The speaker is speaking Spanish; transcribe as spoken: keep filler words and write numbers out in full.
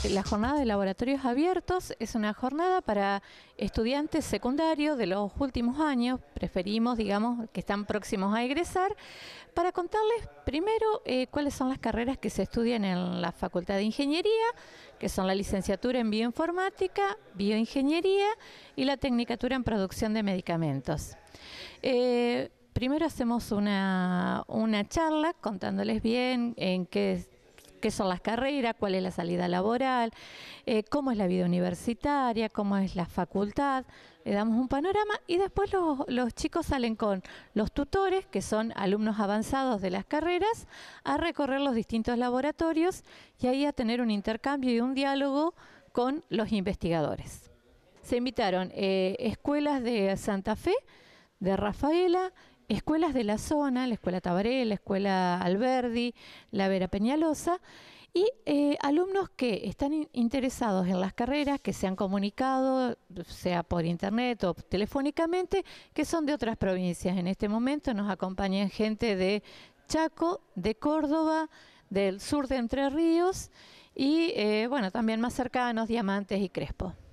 La jornada de laboratorios abiertos es una jornada para estudiantes secundarios de los últimos años, preferimos, digamos, que están próximos a egresar, para contarles primero eh, cuáles son las carreras que se estudian en la Facultad de Ingeniería, que son la licenciatura en Bioinformática, Bioingeniería y la Tecnicatura en Producción de Medicamentos. Eh, primero hacemos una, una charla contándoles bien en qué qué son las carreras, cuál es la salida laboral, eh, cómo es la vida universitaria, cómo es la facultad. Le damos un panorama y después los, los chicos salen con los tutores, que son alumnos avanzados de las carreras, a recorrer los distintos laboratorios y ahí a tener un intercambio y un diálogo con los investigadores. Se invitaron eh, escuelas de Santa Fe, de Rafaela, escuelas de la zona, la Escuela Tabaré, la Escuela Alberdi, la Vera Peñalosa, y eh, alumnos que están in interesados en las carreras, que se han comunicado, sea por internet o telefónicamente, que son de otras provincias. En este momento nos acompañan gente de Chaco, de Córdoba, del sur de Entre Ríos y, eh, bueno, también más cercanos, Diamantes y Crespo.